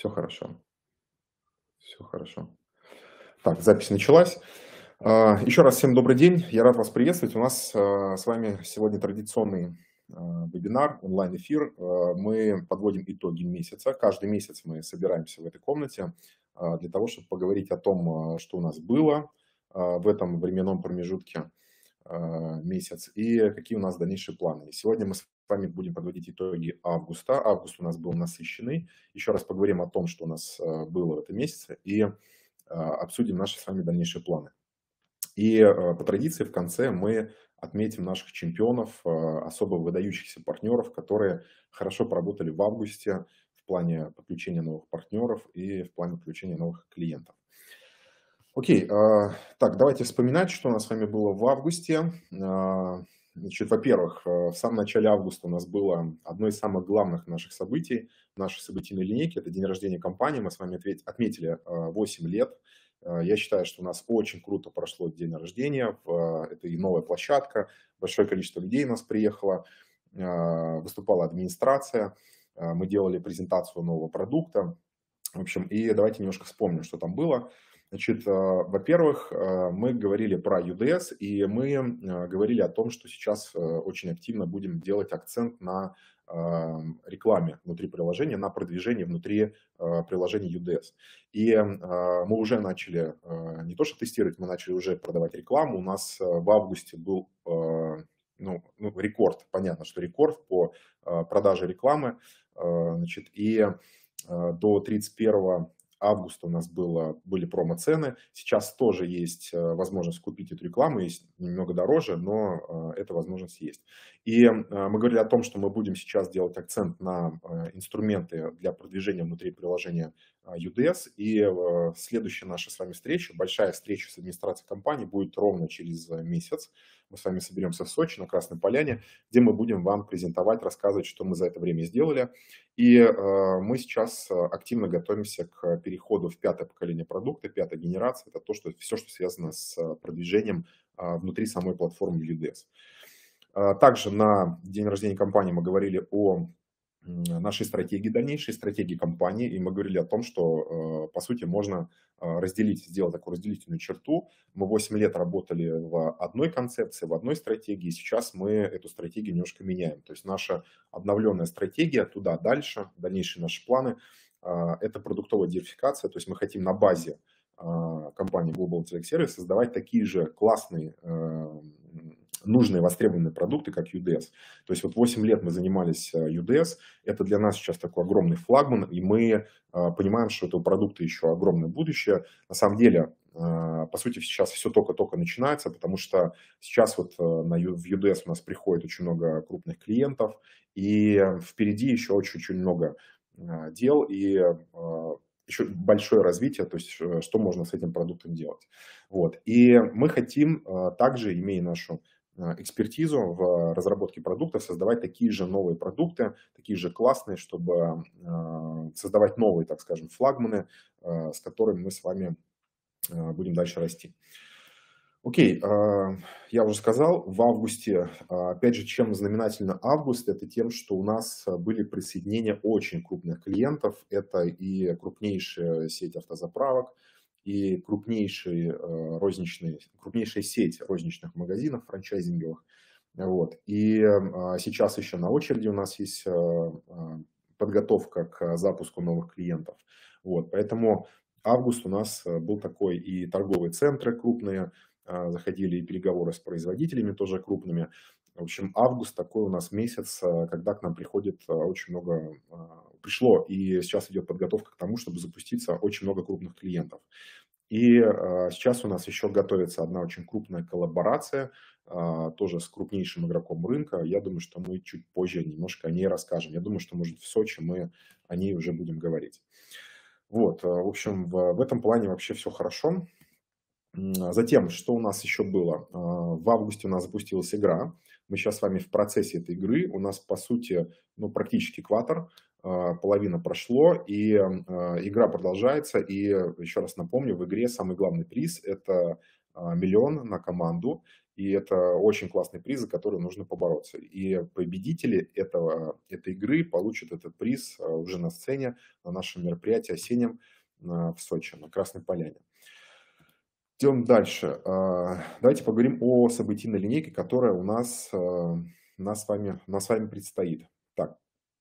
Все хорошо, все хорошо. Так, запись началась. Еще раз всем добрый день. Я рад вас приветствовать. У нас с вами сегодня традиционный вебинар, онлайн-эфир. Мы подводим итоги месяца. Каждый месяц мы собираемся в этой комнате для того, чтобы поговорить о том, что у нас было в этом временном промежутке месяц и какие у нас дальнейшие планы. И сегодня мы с вами будем подводить итоги августа. Август у нас был насыщенный. Еще раз поговорим о том, что у нас было в этом месяце, и обсудим наши с вами дальнейшие планы. И по традиции в конце мы отметим наших чемпионов, особо выдающихся партнеров, которые хорошо поработали в августе в плане подключения новых партнеров и в плане подключения новых клиентов. Окей, так, давайте вспоминать, что у нас с вами было в августе. Значит, во-первых, в самом начале августа у нас было одно из самых главных наших событий, нашей событийной линейки, это день рождения компании. Мы с вами отметили 8 лет. Я считаю, что у нас очень круто прошло день рождения. Это и новая площадка, большое количество людей у нас приехало, выступала администрация, мы делали презентацию нового продукта. В общем, и давайте немножко вспомним, что там было. Значит, во-первых, мы говорили про UDS, и мы говорили о том, что сейчас очень активно будем делать акцент на рекламе внутри приложения, на продвижении внутри приложения UDS. И мы уже начали не то что тестировать, мы начали уже продавать рекламу. У нас в августе был рекорд, понятно, что рекорд по продаже рекламы. Значит, и до 31 августа у нас были промо-цены. Сейчас тоже есть возможность купить эту рекламу, есть немного дороже, но эта возможность есть. И мы говорили о том, что мы будем сейчас делать акцент на инструменты для продвижения внутри приложения UDS. И следующая наша с вами встреча, большая встреча с администрацией компании будет ровно через месяц. Мы с вами соберемся в Сочи на Красной Поляне, где мы будем вам презентовать, рассказывать, что мы за это время сделали. И мы сейчас активно готовимся к переходу в пятое поколение продукта, пятая генерация. Это все, что связано с продвижением внутри самой платформы UDS. Также на день рождения компании мы говорили о нашей стратегии, дальнейшей стратегии компании, и мы говорили о том, что, по сути, можно сделать такую разделительную черту. Мы 8 лет работали в одной концепции, в одной стратегии, и сейчас мы эту стратегию немножко меняем. То есть наша обновленная стратегия туда дальше, дальнейшие наши планы, это продуктовая диверсификация, то есть мы хотим на базе компании Global Select Service создавать такие же классные, нужные, востребованные продукты, как UDS. То есть вот 8 лет мы занимались UDS, это для нас сейчас такой огромный флагман, и мы понимаем, что у этого продукта еще огромное будущее. На самом деле, по сути, сейчас все только-только начинается, потому что сейчас вот в UDS у нас приходит очень много крупных клиентов, и впереди еще очень-очень много дел, и еще большое развитие, то есть что можно с этим продуктом делать. Вот. И мы хотим также, имея нашу экспертизу в разработке продуктов, создавать такие же новые продукты, такие же классные, чтобы создавать новые, так скажем, флагманы, с которыми мы с вами будем дальше расти. Окей, я уже сказал, в августе, опять же, чем знаменательно август, это тем, что у нас были присоединения очень крупных клиентов, это и крупнейшая сеть автозаправок, и крупнейшая сеть розничных магазинов франчайзинговых. Вот. И сейчас еще на очереди у нас есть подготовка к запуску новых клиентов. Вот. Поэтому август у нас был такой, и торговые центры крупные, заходили и переговоры с производителями тоже крупными. В общем, август такой у нас месяц, когда к нам приходит очень много, пришло, и сейчас идет подготовка к тому, чтобы запуститься очень много крупных клиентов. И сейчас у нас еще готовится одна очень крупная коллаборация, тоже с крупнейшим игроком рынка. Я думаю, что мы чуть позже немножко о ней расскажем. Я думаю, что, может, в Сочи мы о ней уже будем говорить. Вот, в общем, в этом плане вообще все хорошо. Затем, что у нас еще было? В августе у нас запустилась игра. Мы сейчас с вами в процессе этой игры. У нас, по сути, практически квартер, половина прошло, и игра продолжается. И еще раз напомню, в игре самый главный приз – это миллион на команду. И это очень классный приз, за который нужно побороться. И победители этой игры получат этот приз уже на сцене на нашем мероприятии осеннем в Сочи, на Красной Поляне. Идем дальше. Давайте поговорим о событийной линейке, которая у нас с вами предстоит. Так,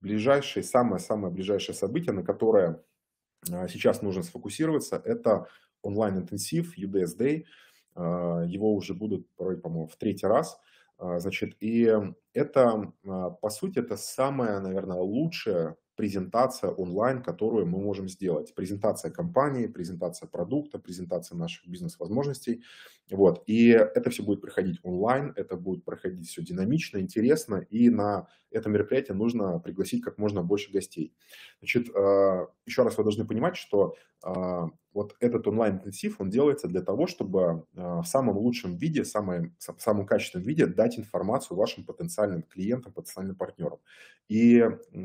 самое ближайшее событие, на которое сейчас нужно сфокусироваться, это онлайн-интенсив UDS Day. Его уже будут, по-моему, в третий раз. Значит, и это, по сути, это самая, наверное, лучшая презентация онлайн, которую мы можем сделать. Презентация компании, презентация продукта, презентация наших бизнес-возможностей. Вот. И это все будет проходить онлайн, это будет проходить все динамично, интересно, и на это мероприятие нужно пригласить как можно больше гостей. Значит, еще раз вы должны понимать, что вот этот онлайн-интенсив, он делается для того, чтобы в самом лучшем виде, в самом качественном виде дать информацию вашим потенциальным клиентам, потенциальным партнерам. И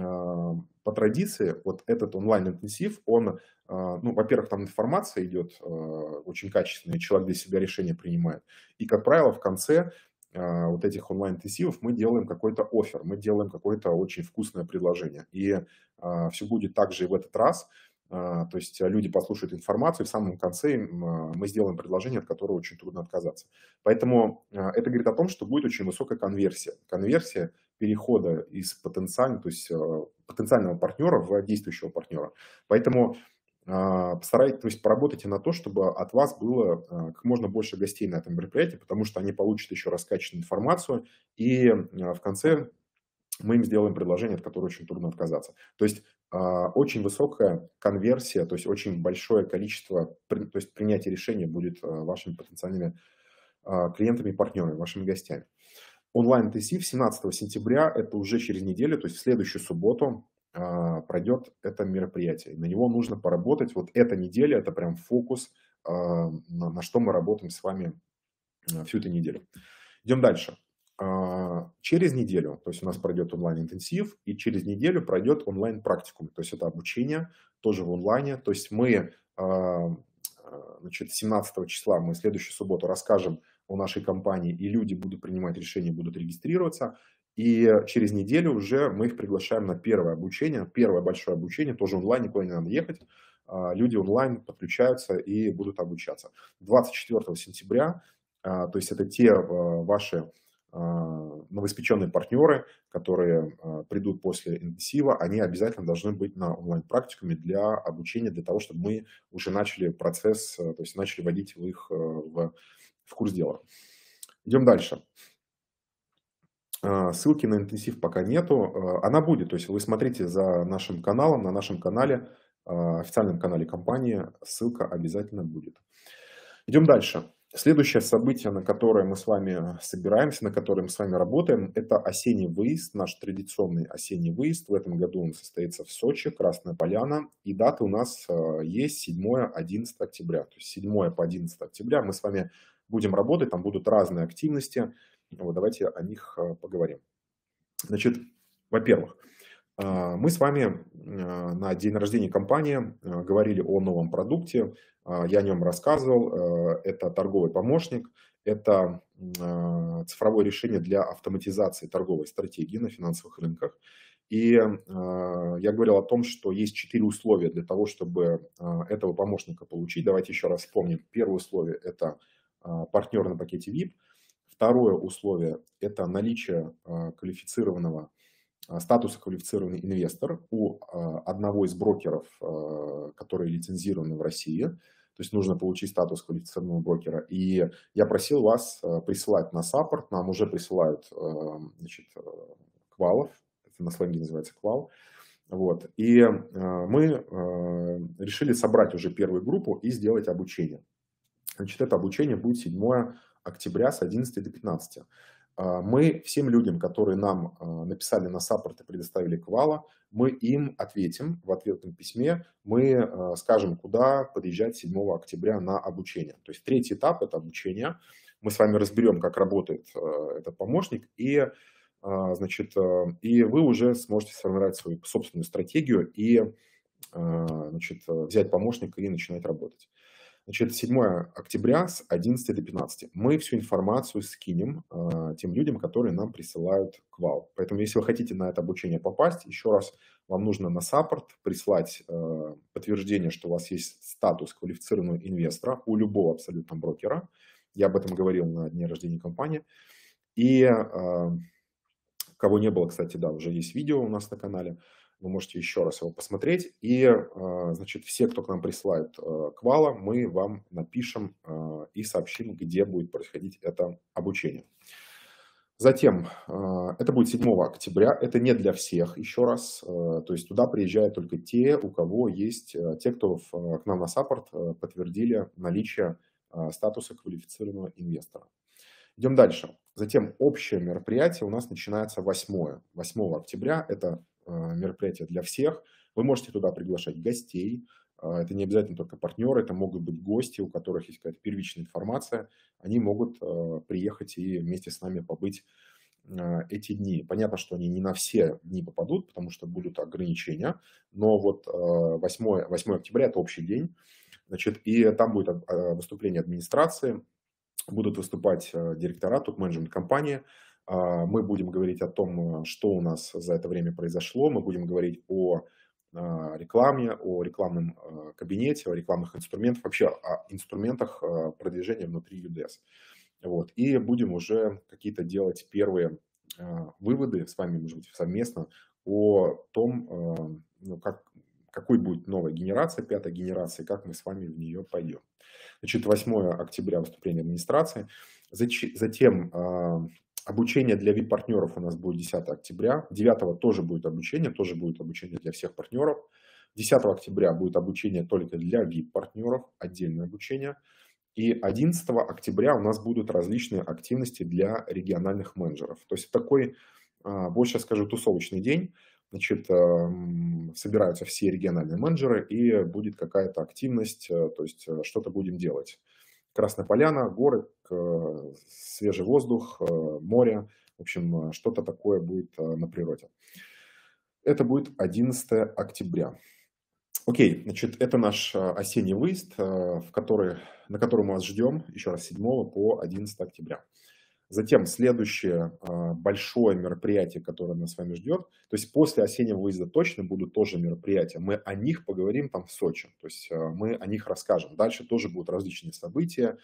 по традиции вот этот онлайн-интенсив, он, ну, во-первых, там информация идет очень качественная, человек для себя решение принимает. И, как правило, в конце вот этих онлайн-интенсивов мы делаем какой-то оффер, мы делаем какое-то очень вкусное предложение. И все будет так же и в этот раз. То есть люди послушают информацию, и в самом конце мы сделаем предложение, от которого очень трудно отказаться. Поэтому это говорит о том, что будет очень высокая конверсия. Конверсия перехода из потенциального партнера в действующего партнера. Поэтому постарайтесь, то есть поработайте на то, чтобы от вас было как можно больше гостей на этом мероприятии, потому что они получат еще раскачанную информацию, и в конце мы им сделаем предложение, от которого очень трудно отказаться. То есть очень высокая конверсия, то есть очень большое количество, то есть принятие решения будет вашими потенциальными клиентами и партнерами, вашими гостями. Онлайн-интенсив 17 сентября, это уже через неделю, то есть в следующую субботу пройдет это мероприятие. На него нужно поработать. Вот эта неделя, это прям фокус, на что мы работаем с вами всю эту неделю. Идем дальше. Через неделю, то есть у нас пройдет онлайн-интенсив, и через неделю пройдет онлайн-практикум. То есть это обучение тоже в онлайне. То есть мы, значит, 17 числа, мы следующую субботу расскажем о нашей компании, и люди будут принимать решения, будут регистрироваться. И через неделю уже мы их приглашаем на первое обучение, первое большое обучение, тоже онлайн, никуда не надо ехать. Люди онлайн подключаются и будут обучаться. 24 сентября, то есть это те ваши новоиспеченные партнеры, которые придут после интенсива, они обязательно должны быть на онлайн-практикуме для обучения, для того, чтобы мы уже начали процесс, то есть начали вводить их в курс дела. Идем дальше. Ссылки на интенсив пока нету. Она будет, то есть вы смотрите за нашим каналом, на нашем канале, официальном канале компании, ссылка обязательно будет. Идем дальше. Следующее событие, на которое мы с вами собираемся, на которое мы с вами работаем, это осенний выезд, наш традиционный осенний выезд. В этом году он состоится в Сочи, Красная Поляна. И даты у нас есть 7-11 октября. То есть 7 по 11 октября мы с вами будем работать, там будут разные активности. Вот, давайте о них поговорим. Значит, во-первых, мы с вами на день рождения компании говорили о новом продукте, я о нем рассказывал. Это торговый помощник, это цифровое решение для автоматизации торговой стратегии на финансовых рынках. И я говорил о том, что есть 4 условия для того, чтобы этого помощника получить. Давайте еще раз вспомним. Первое условие – это партнер на пакете VIP. Второе условие – это наличие статуса квалифицированный инвестор у одного из брокеров, которые лицензированы в России. То есть нужно получить статус квалифицированного брокера. И я просил вас присылать на саппорт. Нам уже присылают, значит, квалов. Это на сленге называется квал. Вот. И мы решили собрать уже первую группу и сделать обучение. Значит, это обучение будет 7 октября с 11 до 15. Мы всем людям, которые нам написали на саппорт и предоставили квала, мы им ответим в ответном письме, мы скажем, куда подъезжать 7 октября на обучение. То есть третий этап – это обучение. Мы с вами разберем, как работает этот помощник, и, значит, и вы уже сможете сформировать свою собственную стратегию и, значит, взять помощника и начинать работать. Значит, 7 октября с 11 до 15. Мы всю информацию скинем тем людям, которые нам присылают квал. Поэтому, если вы хотите на это обучение попасть, еще раз, вам нужно на саппорт прислать подтверждение, что у вас есть статус квалифицированного инвестора у любого абсолютно брокера. Я об этом говорил на дне рождения компании. И кого не было, кстати, да, уже есть видео у нас на канале. Вы можете еще раз его посмотреть. И, значит, все, кто к нам присылает квала, мы вам напишем и сообщим, где будет происходить это обучение. Затем, это будет 7 октября, это не для всех, еще раз, то есть туда приезжают только те, у кого есть, те, кто к нам на саппорт подтвердили наличие статуса квалифицированного инвестора. Идем дальше. Затем общее мероприятие у нас начинается 8 октября, это мероприятие для всех. Вы можете туда приглашать гостей, это не обязательно только партнеры, это могут быть гости, у которых есть какая-то первичная информация. Они могут приехать и вместе с нами побыть эти дни. Понятно, что они не на все дни попадут, потому что будут ограничения, но вот 8 октября – это общий день, значит, и там будет выступление администрации, будут выступать директора, топ-менеджмент компании. Мы будем говорить о том, что у нас за это время произошло. Мы будем говорить о рекламе, о рекламном кабинете, о рекламных инструментах, вообще о инструментах продвижения внутри UDS. Вот. И будем уже какие-то делать первые выводы с вами, может быть, совместно о том, ну, какой будет новая генерация, 5-я генерация, как мы с вами в нее пойдем. Значит, 8 октября выступление администрации. Затем обучение для VIP-партнеров у нас будет 10 октября. 9 тоже будет обучение для всех партнеров. 10 октября будет обучение только для VIP-партнеров, отдельное обучение. И 11 октября у нас будут различные активности для региональных менеджеров. То есть такой, больше скажу, тусовочный день. Значит, собираются все региональные менеджеры и будет какая-то активность, то есть что-то будем делать. Красная Поляна, горы, свежий воздух, море. В общем, что-то такое будет на природе. Это будет 11 октября. Окей, значит, это наш осенний выезд, на который мы вас ждем, еще раз, 7 по 11 октября. Затем следующее большое мероприятие, которое нас с вами ждет. То есть после осеннего выезда точно будут тоже мероприятия. Мы о них поговорим там в Сочи. То есть мы о них расскажем. Дальше тоже будут различные события,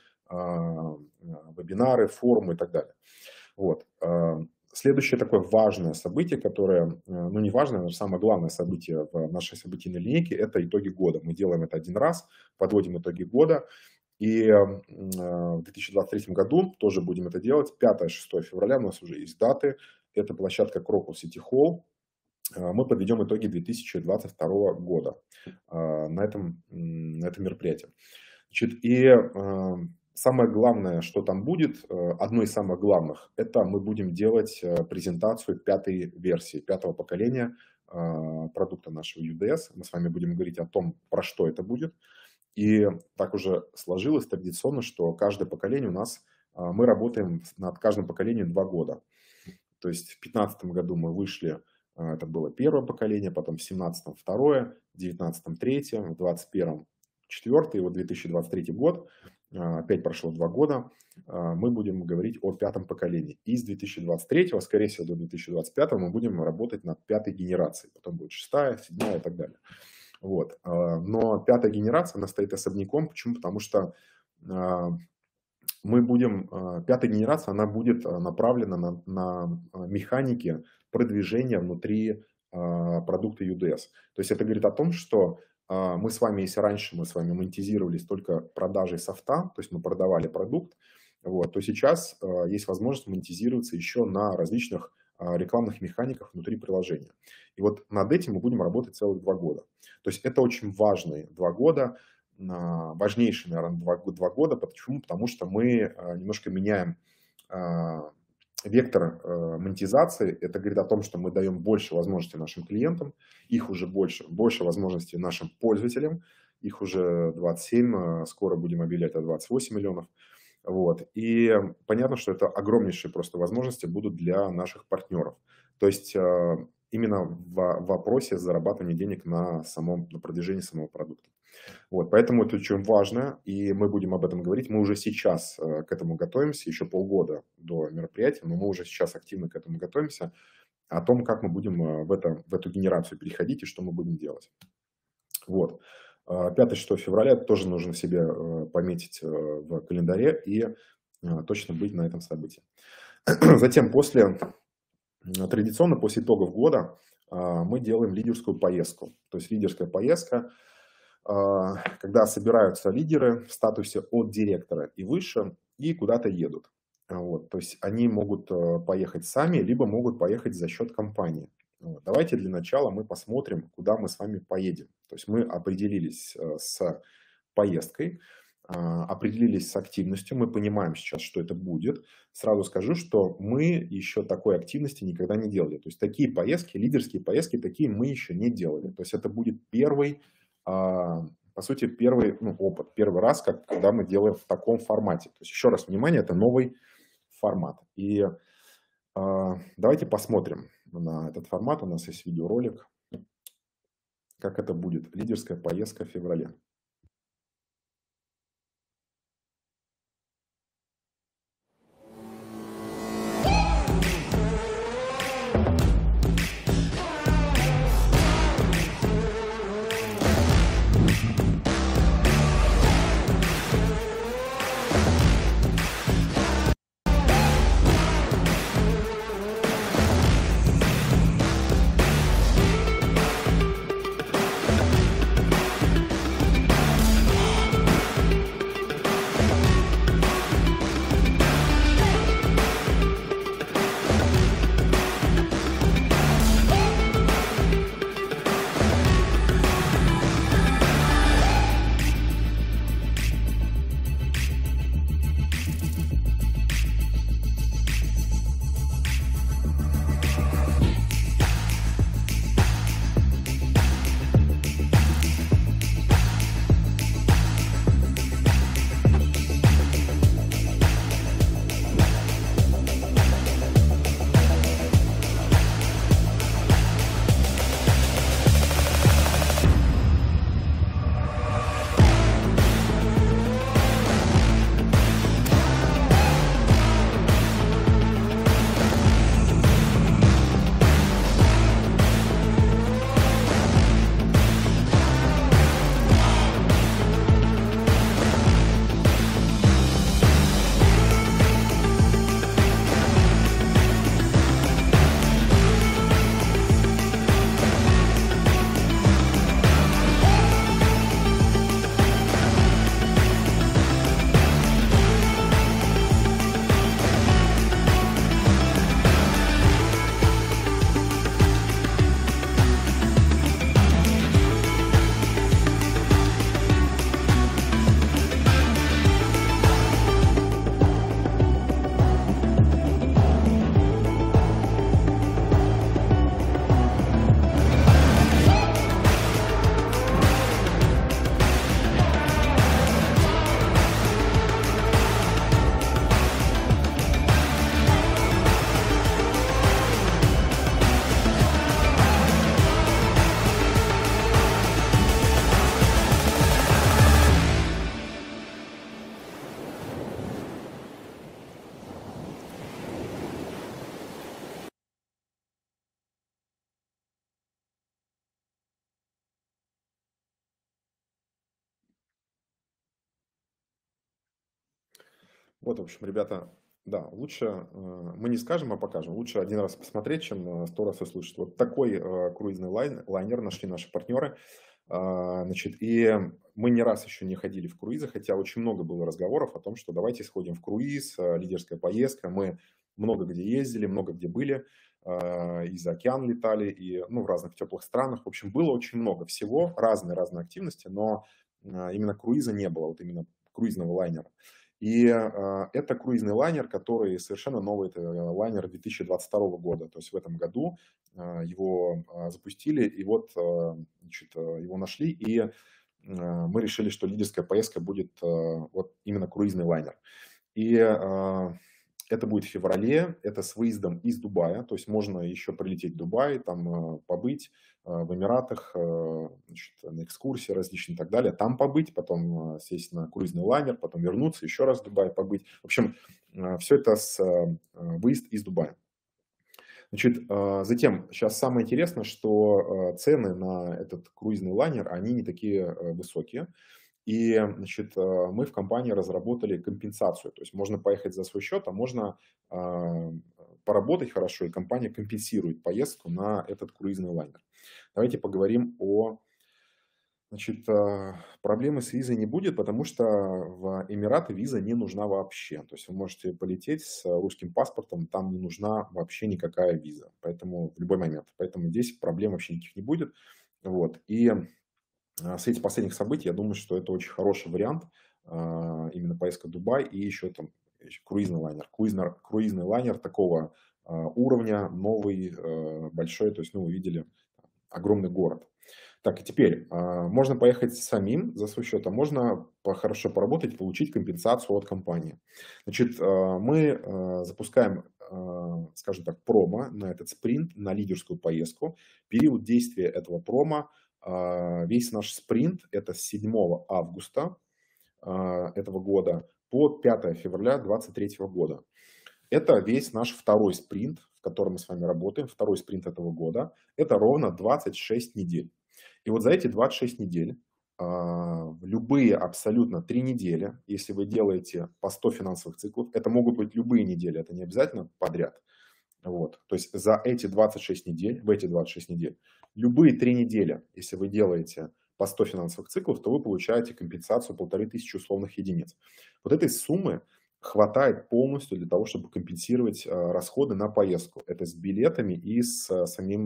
вебинары, форумы и так далее. Вот. Следующее такое важное событие, которое, ну не важное, но самое главное событие в нашей событийной линейке, это итоги года. Мы делаем это один раз, подводим итоги года. И в 2023 году тоже будем это делать. 5-6 февраля у нас уже есть даты. Это площадка Crocus City Hall. Мы подведем итоги 2022 года на этом мероприятии. Значит, и самое главное, что там будет, одно из самых главных, это мы будем делать презентацию 5-й версии, 5-го поколения продукта нашего UDS. Мы с вами будем говорить о том, про что это будет. И так уже сложилось традиционно, что каждое поколение у нас, мы работаем над каждым поколением 2 года. То есть в 2015 году мы вышли, это было первое поколение, потом в 2017 второе, в 2019 третье, в 2021 четвертое, и вот 2023 год, опять прошло 2 года, мы будем говорить о 5-м поколении. И с 2023, скорее всего, до 2025 мы будем работать над 5-й генерацией, потом будет 6-я, 7-я и так далее. Вот. Но 5-я генерация, она стоит особняком. Почему? Потому что мы будем, 5-я генерация, она будет направлена на механики продвижения внутри продукта UDS. То есть это говорит о том, что мы с вами, если раньше мы с вами монетизировались только продажей софта, то есть мы продавали продукт, вот, то сейчас есть возможность монетизироваться еще на различных рекламных механиках внутри приложения. И вот над этим мы будем работать целых 2 года. То есть это очень важные 2 года, важнейшие, наверное, 2 года. Почему? Потому что мы немножко меняем вектор монетизации. Это говорит о том, что мы даем больше возможностей нашим клиентам, их уже больше возможностей нашим пользователям, их уже 27, скоро будем объявлять о 28 миллионов. Вот. И понятно, что это огромнейшие просто возможности будут для наших партнеров. То есть именно в вопросе зарабатывания денег на продвижении самого продукта. Вот, поэтому это очень важно, и мы будем об этом говорить. Мы уже сейчас к этому готовимся, еще полгода до мероприятия, но мы уже сейчас активно к этому готовимся, о том, как мы будем в эту генерацию переходить и что мы будем делать. Вот. 5-6 февраля тоже нужно себе пометить в календаре и точно быть на этом событии. Затем, традиционно после итогов года мы делаем лидерскую поездку. То есть лидерская поездка, когда собираются лидеры в статусе от директора и выше и куда-то едут. Вот. То есть они могут поехать сами, либо могут поехать за счет компании. Вот. Давайте для начала мы посмотрим, куда мы с вами поедем. То есть мы определились с поездкой, определились с активностью, мы понимаем сейчас, что это будет. Сразу скажу, что мы еще такой активности никогда не делали. То есть такие поездки, лидерские поездки, такие мы еще не делали. То есть это будет первый, по сути, первый опыт, первый раз, когда мы делаем в таком формате. То есть еще раз, внимание, это новый формат. И давайте посмотрим на этот формат. У нас есть видеоролик, как это будет. Лидерская поездка в феврале. Вот, в общем, ребята, да, лучше мы не скажем, а покажем. Лучше один раз посмотреть, чем 100 раз услышать. Вот такой круизный лайнер нашли наши партнеры. Значит, и мы не раз еще не ходили в круизы, хотя очень много было разговоров о том, что давайте сходим в круиз, лидерская поездка. Мы много где ездили, много где были, и за океан летали, и в разных теплых странах. В общем, было очень много всего, разные активности, но именно круиза не было, вот именно круизного лайнера. И это круизный лайнер, который совершенно новый, это лайнер 2022 года. То есть в этом году его запустили, и вот значит, его нашли, и мы решили, что лидерская поездка будет вот именно круизный лайнер. И Это будет в феврале, это с выездом из Дубая, то есть можно еще прилететь в Дубай, там побыть в Эмиратах, значит, на экскурсии различные и так далее, там побыть, потом сесть на круизный лайнер, потом вернуться, еще раз в Дубае побыть. В общем, все это с выезд из Дубая. Значит, затем, сейчас самое интересное, что цены на этот круизный лайнер, они не такие высокие. И, значит, мы в компании разработали компенсацию. То есть можно поехать за свой счет, а можно поработать хорошо, и компания компенсирует поездку на этот круизный лайнер. Давайте поговорим о... Значит, проблемы с визой не будет, потому что в Эмираты виза не нужна вообще. То есть вы можете полететь с русским паспортом, там не нужна вообще никакая виза. Поэтому в любой момент. Поэтому здесь проблем вообще никаких не будет. Вот. И в свете последних событий, я думаю, что это очень хороший вариант, именно поездка в Дубай и еще там круизный лайнер. Круизный лайнер такого уровня, новый, большой, то есть, ну, вы видели, огромный город. Так, и теперь можно поехать самим за свой счет, а можно хорошо поработать, получить компенсацию от компании. Значит, мы запускаем, скажем так, промо на этот спринт, на лидерскую поездку. Период действия этого промо, весь наш спринт, это с 7 августа этого года по 5 февраля 2023 года. Это весь наш второй спринт, в котором мы с вами работаем, второй спринт этого года. Это ровно 26 недель. И вот за эти 26 недель, любые абсолютно 3 недели, если вы делаете по 100 финансовых циклов, это могут быть любые недели, это не обязательно подряд. Вот. То есть за эти 26 недель, в эти 26 недель, любые 3 недели, если вы делаете по 100 финансовых циклов, то вы получаете компенсацию 1500 условных единиц. Вот этой суммы хватает полностью для того, чтобы компенсировать расходы на поездку. Это с билетами и с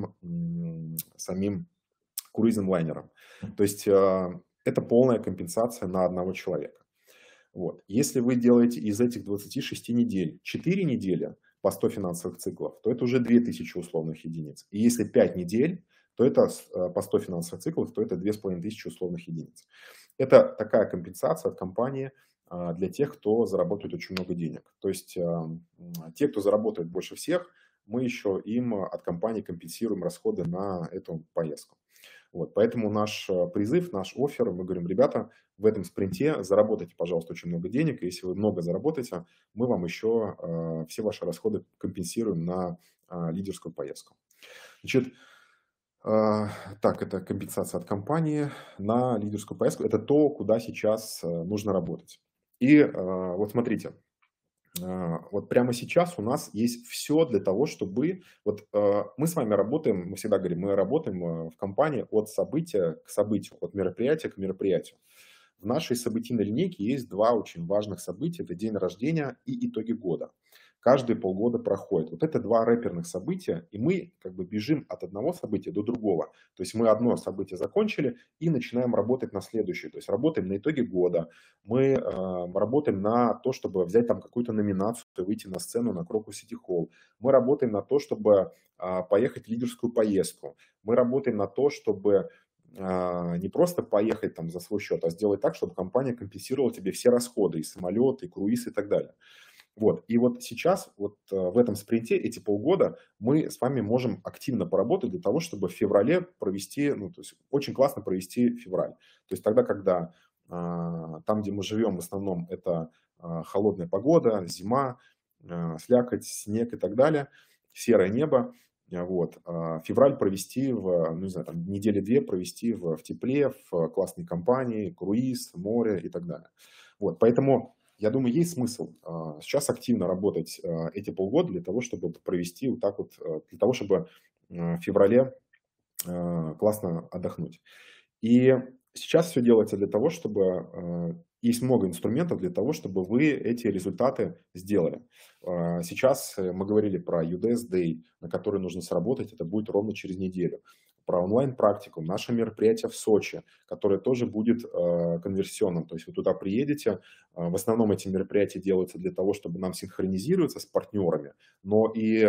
самим круизным лайнером. То есть это полная компенсация на одного человека. Вот. Если вы делаете из этих 26 недель 4 недели по 100 финансовых циклов, то это уже 2000 условных единиц. И если 5 недель, то это по 100 финансовых циклов, то это 2500 условных единиц. Это такая компенсация от компании для тех, кто заработает очень много денег. То есть те, кто заработает больше всех, мы еще им от компании компенсируем расходы на эту поездку. Вот, поэтому наш призыв, наш оффер, мы говорим, ребята, в этом спринте заработайте, пожалуйста, очень много денег, и если вы много заработаете, мы вам еще все ваши расходы компенсируем на лидерскую поездку. Значит, так, это компенсация от компании на лидерскую поездку. Это то, куда сейчас нужно работать. И вот смотрите, вот прямо сейчас у нас есть все для того, чтобы... Вот мы с вами работаем, мы всегда говорим, мы работаем в компании от события к событию, от мероприятия к мероприятию. В нашей событийной линейке есть два очень важных события. Это день рождения и итоги года. Каждые полгода проходит. Вот это два рэперных события, и мы как бы бежим от одного события до другого. То есть мы одно событие закончили и начинаем работать на следующее. То есть работаем на итоге года. Мы работаем на то, чтобы взять там какую-то номинацию, выйти на сцену на Крокус Сити Холл. Мы работаем на то, чтобы поехать в лидерскую поездку. Мы работаем на то, чтобы не просто поехать там за свой счет, а сделать так, чтобы компания компенсировала тебе все расходы, и самолет, и круиз, и так далее. Вот. И вот сейчас, вот в этом спринте, эти полгода, мы с вами можем активно поработать для того, чтобы в феврале провести, ну, то есть очень классно провести февраль. То есть тогда, когда там, где мы живем, в основном это холодная погода, зима, слякоть, снег и так далее, серое небо. Вот. Февраль провести ну, не знаю, там, недели две провести в тепле, в классной компании, круиз, море и так далее. Вот. Поэтому, я думаю, есть смысл сейчас активно работать эти полгода для того, чтобы провести вот так вот, для того, чтобы в феврале классно отдохнуть. И сейчас все делается для того, чтобы... Есть много инструментов для того, чтобы вы эти результаты сделали. Сейчас мы говорили про UDS Day, на который нужно сработать, это будет ровно через неделю. Про онлайн-практику, наше мероприятие в Сочи, которое тоже будет конверсионным. То есть вы туда приедете, в основном эти мероприятия делаются для того, чтобы нам синхронизироваться с партнерами, но и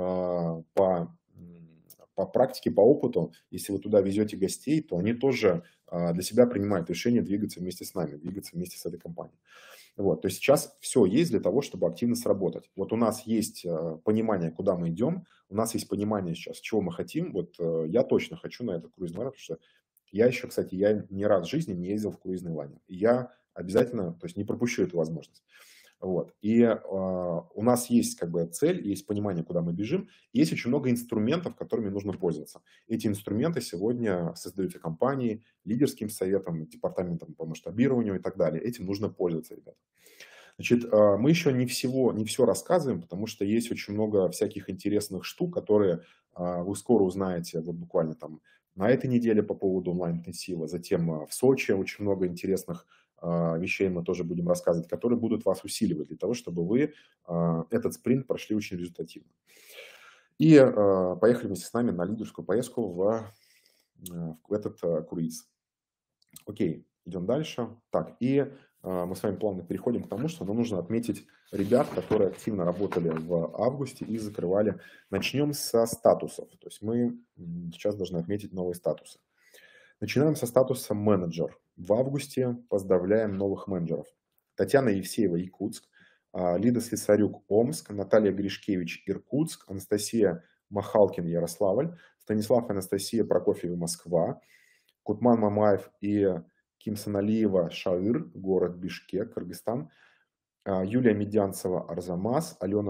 по практике, по опыту, если вы туда везете гостей, то они тоже для себя принимают решение двигаться вместе с нами, двигаться вместе с этой компанией. Вот, то есть сейчас все есть для того, чтобы активно сработать. Вот у нас есть понимание, куда мы идем, у нас есть понимание сейчас, чего мы хотим. Вот я точно хочу на этот круизный лайнер, потому что я еще, кстати, я ни раз в жизни не ездил в круизный лайнер. И я обязательно, то есть не пропущу эту возможность. Вот. И у нас есть как бы цель, есть понимание, куда мы бежим, и есть очень много инструментов, которыми нужно пользоваться. Эти инструменты сегодня создаются компанией, лидерским советом, департаментом по масштабированию и так далее. Этим нужно пользоваться, ребята. Значит, мы еще не все рассказываем, потому что есть очень много всяких интересных штук, которые вы скоро узнаете, вот буквально там на этой неделе по поводу онлайн-интенсива. Затем в Сочи очень много интересных вещей мы тоже будем рассказывать, которые будут вас усиливать для того, чтобы вы этот спринт прошли очень результативно. И поехали вместе с нами на лидерскую поездку в этот круиз. Окей, идем дальше. Так, и мы с вами плавно переходим к тому, что нам нужно отметить ребят, которые активно работали в августе и закрывали. Начнем со статусов. То есть мы сейчас должны отметить новые статусы. Начинаем со статуса менеджер. В августе поздравляем новых менеджеров. Татьяна Евсеева, Якутск, Лида Слесарюк, Омск, Наталья Гришкевич, Иркутск, Анастасия Махалкин, Ярославль, Станислав и Анастасия Прокофьева, Москва, Кутман Мамаев и Кимсаналиева, Шаыр, город Бишкек, Кыргызстан, Юлия Медянцева, Арзамас, Алена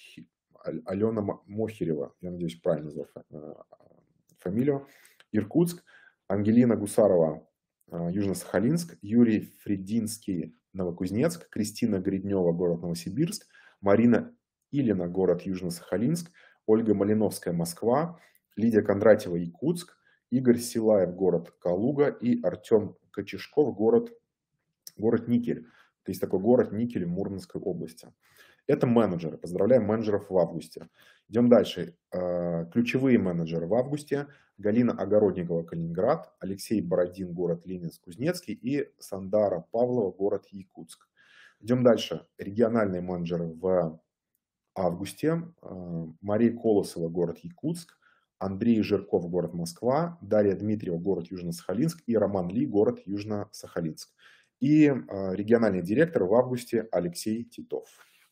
Мохирева, я надеюсь, правильно назвал фамилию, Иркутск, Ангелина Гусарова, Южно-Сахалинск, Юрий Фрединский, Новокузнецк, Кристина Гриднева, город Новосибирск, Марина Илина, город Южно-Сахалинск, Ольга Малиновская, Москва, Лидия Кондратьева, Якутск, Игорь Силаев, город Калуга, и Артем Кочешков, город Никель. То есть такой город Никель в Мурманской области. Это менеджеры. Поздравляем менеджеров в августе. Идем дальше. Ключевые менеджеры в августе. Галина Огородникова, Калининград, Алексей Бородин, город Ленинск-Кузнецкий, и Сандара Павлова, город Якутск. Идем дальше. Региональные менеджеры в августе. Мария Колосова, город Якутск, Андрей Жирков, город Москва, Дарья Дмитриева, город Южно-Сахалинск, и Роман Ли, город Южно-Сахалинск. И региональный директор в августе Алексей Титов.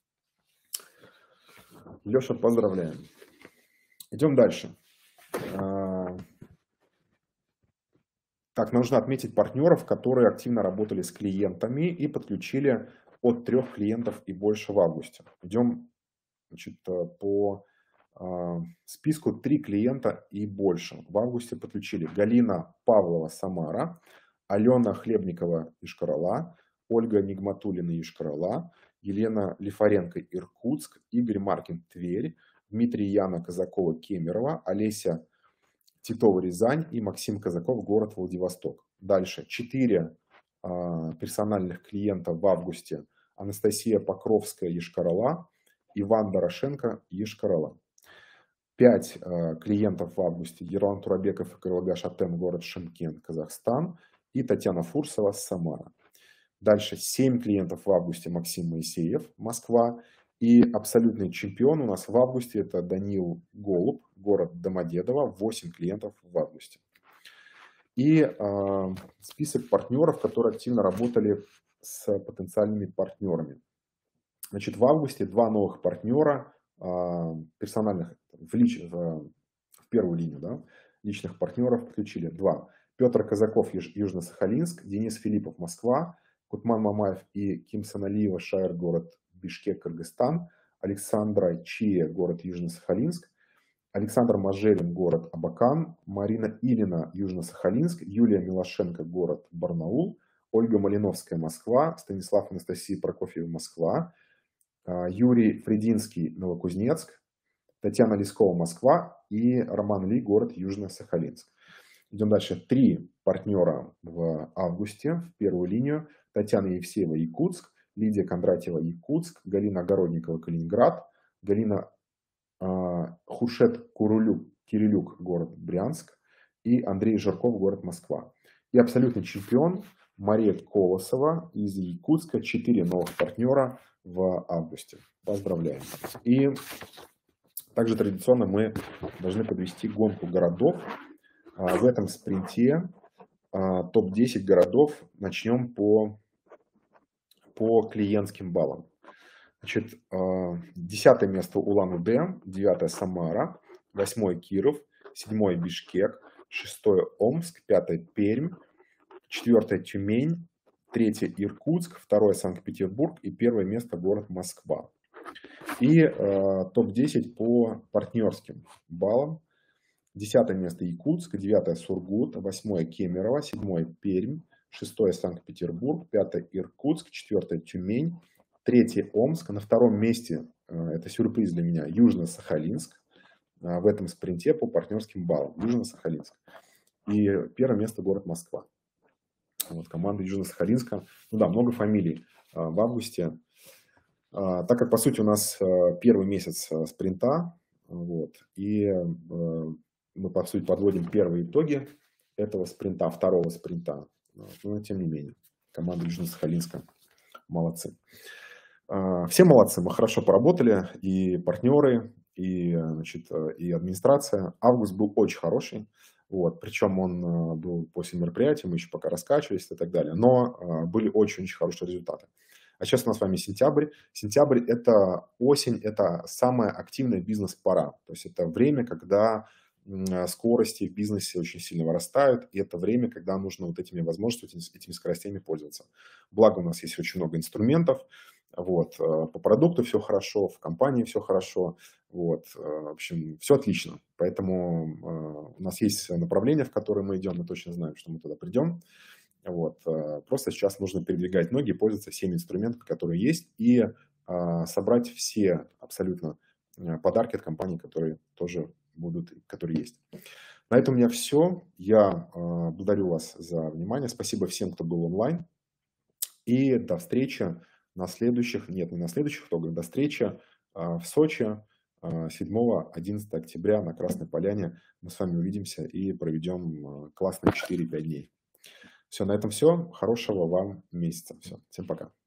Леша, поздравляем. Идем дальше. Так, нужно отметить партнеров, которые активно работали с клиентами и подключили от 3 клиентов и больше в августе. Идем, значит, по списку 3 клиента и больше. В августе подключили Галина Павлова, Самара, Алена Хлебникова, Йошкар-Ола, Ольга Нигматуллина, Йошкар-Ола, Елена Лифаренко, Иркутск, Игорь Маркин, Тверь, Дмитрий Яна Казакова, Кемерово, Олеся Титова, Рязань, и Максим Казаков, город Владивосток. Дальше 4 персональных клиента в августе: Анастасия Покровская, Йошкар-Ола, Иван Дорошенко, Йошкар-Ола. 5 клиентов в августе: Ерлан Турабеков и Кырылгаш Атем, город Шымкент, Казахстан, и Татьяна Фурсова, Самара. Дальше 7 клиентов в августе: Максим Моисеев, Москва. И абсолютный чемпион у нас в августе — это Данил Голуб, город Домодедово, 8 клиентов в августе. И список партнеров, которые активно работали с потенциальными партнерами. Значит, в августе 2 новых партнера персональных в первую линию, да, личных партнеров подключили. 2. Петр Казаков, Южно-Сахалинск, Денис Филиппов, Москва, Кутман Мамаев и Кимсаналиева, Шаир, город Бишкек, Кыргызстан, Александра Чия, город Южно-Сахалинск, Александр Мажелин, город Абакан, Марина Илина, Южно-Сахалинск, Юлия Милошенко, город Барнаул, Ольга Малиновская, Москва, Станислав Анастасия Прокофьева, Москва, Юрий Фрединский, Новокузнецк, Татьяна Лескова, Москва, и Роман Ли, город Южно-Сахалинск. Идем дальше. 3 партнера в августе в первую линию: Татьяна Евсеева, Якутск, Лидия Кондратьева, Якутск, Галина Огородникова, Калининград, Галина Хушет Кирилюк, город Брянск, и Андрей Жирков, город Москва. И абсолютный чемпион Мария Колосова из Якутска. 4 новых партнера в августе. Поздравляем. И также традиционно мы должны подвести гонку городов. В этом спринте топ-10 городов. Начнем по по клиентским баллам. Значит, 10 место Улан-Удэ, 9 Самара, 8 Киров, 7 Бишкек, 6 Омск, 5 Пермь, 4 Тюмень, 3 Иркутск, 2 Санкт-Петербург и 1 место город Москва. И топ-10 по партнерским баллам. 10 место Якутск, 9 Сургут, 8 Кемерово, 7 Пермь, 6 Санкт-Петербург, 5 Иркутск, 4 Тюмень, 3 Омск. На втором месте, это сюрприз для меня, Южно-Сахалинск. В этом спринте по партнерским баллам. Южно-Сахалинск. И 1 место город Москва. Вот, команда Южно-Сахалинска. Ну да, много фамилий в августе. Так как, по сути, у нас первый месяц спринта, вот, и мы, по сути, подводим первые итоги этого спринта, второго спринта. Но, тем не менее, команда Южно-Сахалинска молодцы. Все молодцы, мы хорошо поработали, и партнеры, и, значит, и администрация. Август был очень хороший, вот, причем он был после мероприятия, мы еще пока раскачивались и так далее, но были очень-очень хорошие результаты. А сейчас у нас с вами сентябрь. Сентябрь – это осень, это самая активная бизнес-пора. То есть это время, когда скорости в бизнесе очень сильно вырастают, и это время, когда нужно вот этими возможностями, этими скоростями пользоваться. Благо у нас есть очень много инструментов, вот, по продукту все хорошо, в компании все хорошо, вот, в общем, все отлично. Поэтому у нас есть направление, в которое мы идем, мы точно знаем, что мы туда придем. Вот. Просто сейчас нужно передвигать ноги, пользоваться всеми инструментами, которые есть, и собрать все абсолютно подарки от компании, которые тоже будут, которые есть. На этом у меня все. Я благодарю вас за внимание. Спасибо всем, кто был онлайн. И до встречи на следующих, нет, не на следующих итогах, до встречи в Сочи 7-11 октября на Красной Поляне. Мы с вами увидимся и проведем классные 4-5 дней. Все, на этом все. Хорошего вам месяца. Все, всем пока.